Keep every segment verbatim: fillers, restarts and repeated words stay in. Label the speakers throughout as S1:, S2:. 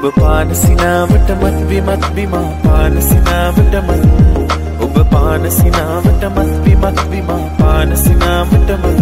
S1: ඔබ පාන සිනාවට මත් විමත් විමා පාන සිනාවට මත් ඔබ පාන සිනාවට මත් විමත් විමා පාන සිනාවට මත්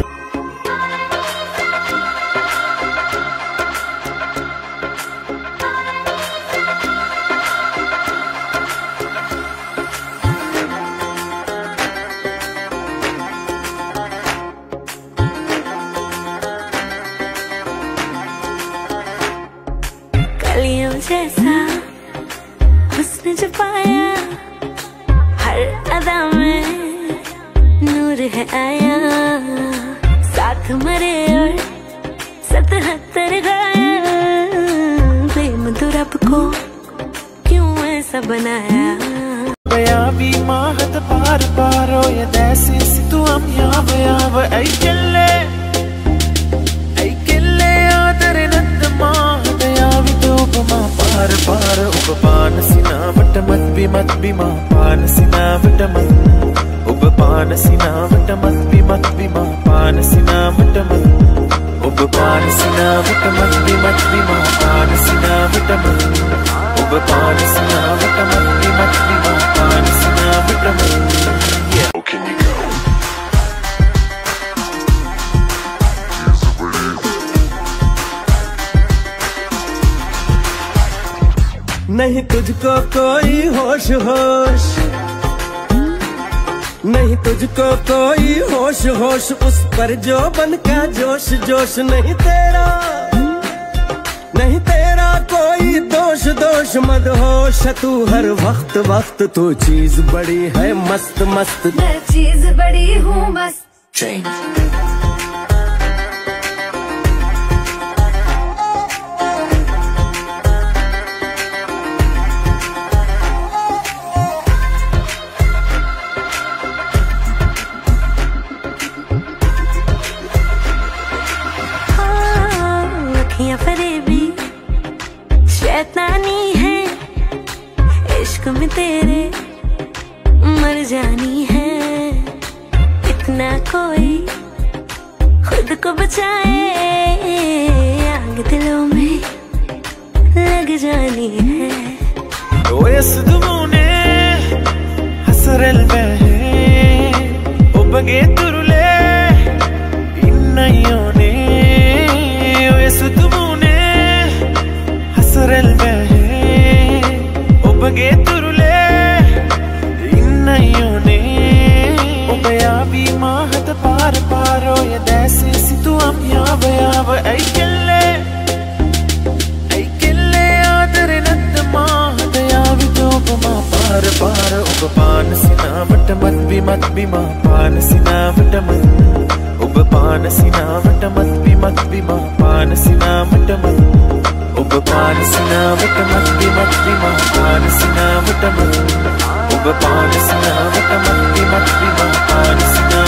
S2: जैसा हुस्न जो पाया हर अदा में नूर है आया साथ मरे और सतहत्तर गाया प्रेम तो रब को क्यों ऐसा बनाया
S1: बयावी माहत पार पारो ये दैसे सितु हम याव याव ऐ किल्ले ऐ किल्ले आदर नंद माहत यावी तो उपमा पार पार उपपान सिनावट मत विमत विमा पान सिनावट मत उपपान सिनावट मत विमत विमा पान सिनावट मत उपपान सिनावट मत विमत विमा पान सिनावट मत उपपान सिनावट मत विमत विमा पान सिनावट मत How can you go?
S3: नहीं तुझको कोई होश होश नहीं तुझको कोई होश होश उस पर जो बन का जोश जोश नहीं तेरा नहीं तेरा कोई दोष दोष मत होश तू हर वक्त वक्त तू चीज बड़ी है मस्त मस्त
S2: मैं चीज बड़ी हूँ मस्त
S1: Change
S2: फरेबी शैतानी है इश्क में तेरे मर जानी है इतना कोई खुद को बचाए आग दिलों में लग जानी है
S1: ويصدموني حسر البهي وبقيت ترولي إن عيوني ويصدموني حسر البهي وبقيت ترولي إن عيوني وبيابي ما هد بار بارو يا داسي ستو أم ياب ياب أي كله पार पार उपपान सिनावट मत विमत विमा पान सिनावट मत उपपान सिनावट मत विमत विमा पान सिनावट मत उपपान सिनावट मत विमत विमा पान सिनावट मत उपपान सिनावट मत विमत विमा पान सिनावट